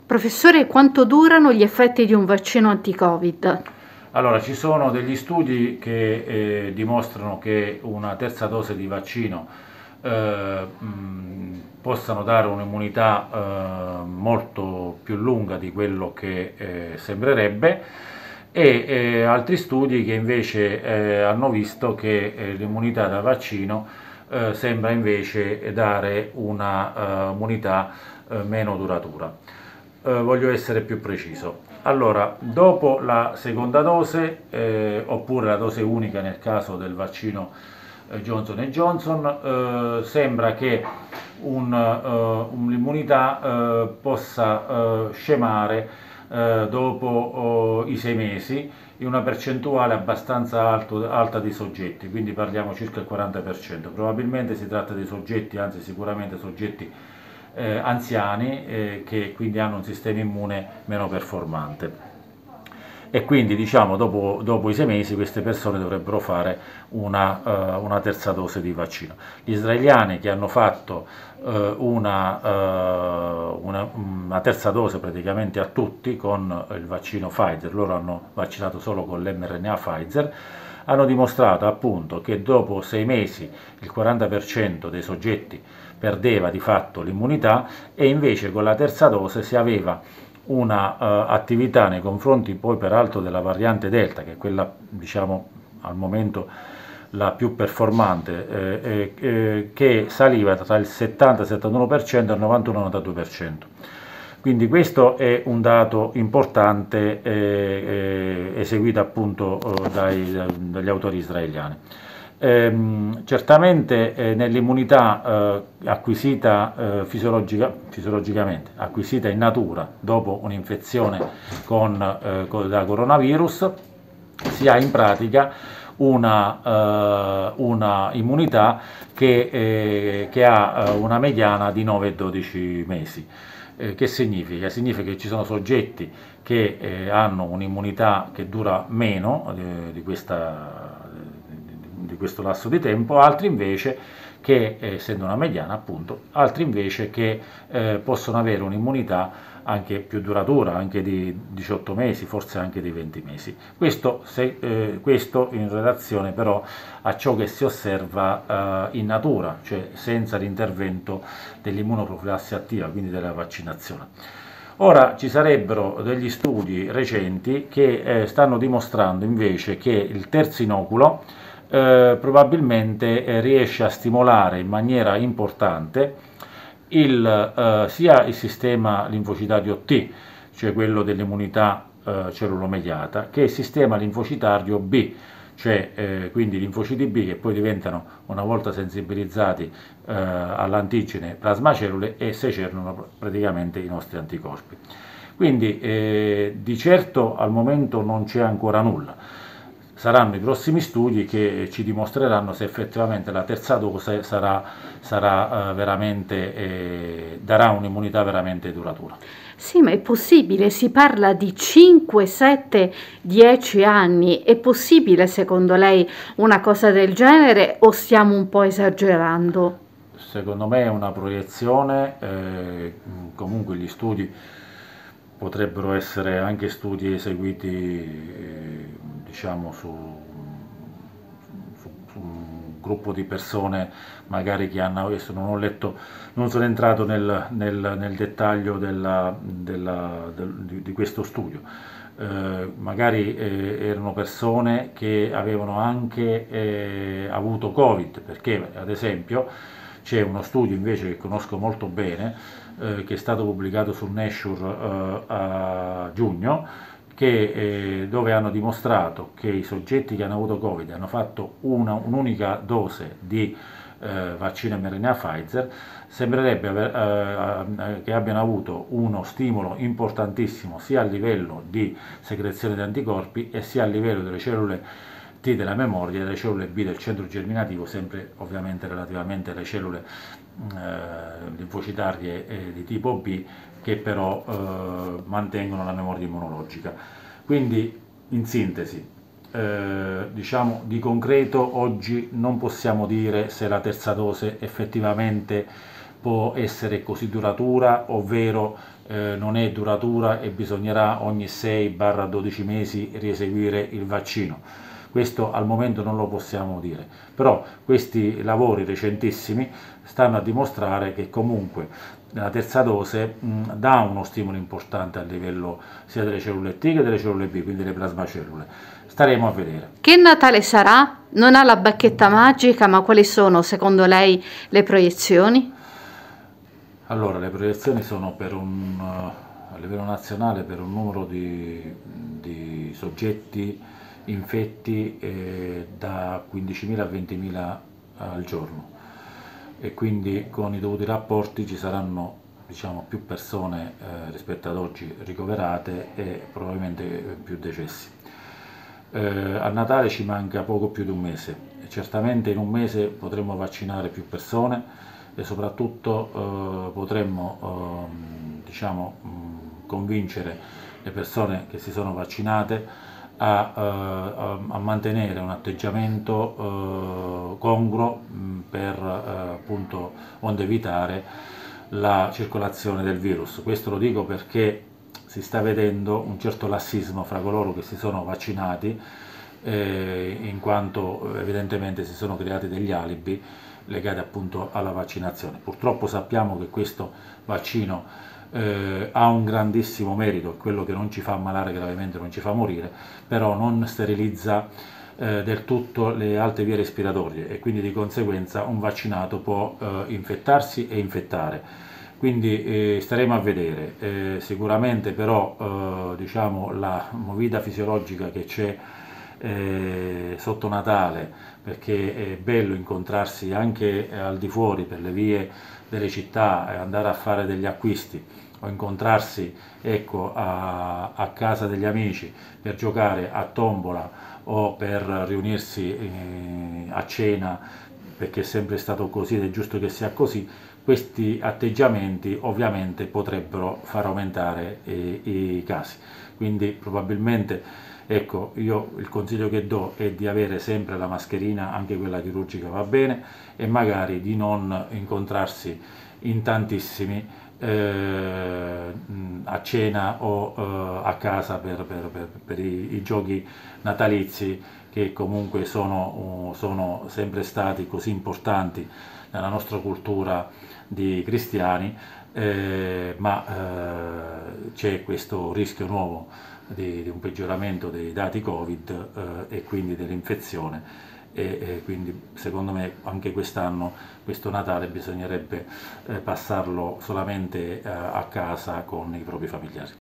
Professore, quanto durano gli effetti di un vaccino anti-Covid? Allora, ci sono degli studi che dimostrano che una terza dose di vaccino possano dare un'immunità molto più lunga di quello che sembrerebbe, e altri studi che invece hanno visto che l'immunità da vaccino sembra invece dare una immunità meno duratura. Voglio essere più preciso. Allora, dopo la seconda dose, oppure la dose unica nel caso del vaccino Johnson Johnson, sembra che l'immunità possa scemare dopo i 6 mesi in una percentuale abbastanza alta di soggetti, quindi parliamo circa il 40%. Probabilmente si tratta di soggetti, anzi sicuramente soggetti anziani, che quindi hanno un sistema immune meno performante, e quindi diciamo dopo i 6 mesi queste persone dovrebbero fare una terza dose di vaccino. Gli israeliani che hanno fatto una terza dose praticamente a tutti con il vaccino Pfizer, loro hanno vaccinato solo con l'mRNA Pfizer, hanno dimostrato appunto che dopo 6 mesi il 40% dei soggetti perdeva di fatto l'immunità, e invece con la terza dose si aveva una attività nei confronti poi peraltro della variante Delta, che è quella diciamo al momento la più performante, che saliva tra il 70-71% e il 91-92%. Quindi questo è un dato importante eseguito appunto dagli autori israeliani. Certamente nell'immunità acquisita fisiologicamente, acquisita in natura dopo un'infezione da coronavirus, si ha in pratica una immunità che ha una mediana di 9-12 mesi. Che significa? Significa che ci sono soggetti che hanno un'immunità che dura meno di questo lasso di tempo, altri invece che, essendo una mediana appunto, altri invece che possono avere un'immunità anche più duratura, anche di 18 mesi, forse anche di 20 mesi. Questo in relazione però a ciò che si osserva in natura, cioè senza l'intervento dell'immunoprofilassi attiva, quindi della vaccinazione. Ora ci sarebbero degli studi recenti che stanno dimostrando invece che il terzo inoculo probabilmente riesce a stimolare in maniera importante sia il sistema linfocitario T, cioè quello dell'immunità cellulomediata, che il sistema linfocitario B, cioè quindi i linfociti B che poi diventano, una volta sensibilizzati all'antigene, plasmacellule, e secernano praticamente i nostri anticorpi. Quindi di certo al momento non c'è ancora nulla. Saranno i prossimi studi che ci dimostreranno se effettivamente la terza dose darà un'immunità veramente duratura. Sì, ma è possibile, si parla di 5, 7, 10 anni. È possibile secondo lei una cosa del genere o stiamo un po' esagerando? Secondo me è una proiezione, comunque gli studi potrebbero essere anche studi eseguiti diciamo su un gruppo di persone magari che hanno, adesso non ho letto, non sono entrato nel dettaglio di questo studio, magari erano persone che avevano anche avuto Covid, perché ad esempio c'è uno studio invece che conosco molto bene, che è stato pubblicato su Nature a giugno, dove hanno dimostrato che i soggetti che hanno avuto Covid hanno fatto un'unica dose di vaccino mRNA Pfizer, sembrerebbe che abbiano avuto uno stimolo importantissimo sia a livello di secrezione di anticorpi e sia a livello delle cellule T della memoria e delle cellule B del centro germinativo, sempre ovviamente relativamente alle cellule linfocitarie di tipo B, che però mantengono la memoria immunologica. Quindi, in sintesi, diciamo di concreto oggi non possiamo dire se la terza dose effettivamente può essere così duratura, ovvero non è duratura e bisognerà ogni 6-12 mesi rieseguire il vaccino. Questo al momento non lo possiamo dire, però questi lavori recentissimi stanno a dimostrare che comunque la terza dose dà uno stimolo importante a livello sia delle cellule T che delle cellule B, quindi le plasmacellule. Staremo a vedere. Che Natale sarà? Non ha la bacchetta magica, ma quali sono secondo lei le proiezioni? Allora, le proiezioni sono a livello nazionale per un numero di soggetti infetti da 15.000 a 20.000 al giorno, e quindi con i dovuti rapporti ci saranno, diciamo, più persone rispetto ad oggi ricoverate e probabilmente più decessi. A Natale ci manca poco più di un mese, e certamente in un mese potremmo vaccinare più persone e soprattutto potremmo diciamo, convincere le persone che si sono vaccinate a mantenere un atteggiamento congruo per appunto onde evitare la circolazione del virus. Questo lo dico perché si sta vedendo un certo lassismo fra coloro che si sono vaccinati, in quanto evidentemente si sono creati degli alibi legati appunto alla vaccinazione. Purtroppo sappiamo che questo vaccino ha un grandissimo merito, quello che non ci fa ammalare gravemente, non ci fa morire, però non sterilizza del tutto le alte vie respiratorie, e quindi di conseguenza un vaccinato può infettarsi e infettare. Quindi staremo a vedere, sicuramente però diciamo, la movida fisiologica che c'è sotto Natale, perché è bello incontrarsi anche al di fuori per le vie delle città e andare a fare degli acquisti, o incontrarsi, ecco, a casa degli amici per giocare a tombola o per riunirsi a cena, perché è sempre stato così ed è giusto che sia così. Questi atteggiamenti ovviamente potrebbero far aumentare i casi, quindi probabilmente, ecco, io il consiglio che do è di avere sempre la mascherina, anche quella chirurgica va bene, e magari di non incontrarsi in tantissimi a cena o a casa per i giochi natalizi, che comunque sono sempre stati così importanti nella nostra cultura di cristiani, ma c'è questo rischio nuovo di un peggioramento dei dati Covid e quindi dell'infezione, e quindi secondo me anche quest'anno, questo Natale, bisognerebbe passarlo solamente a casa con i propri familiari.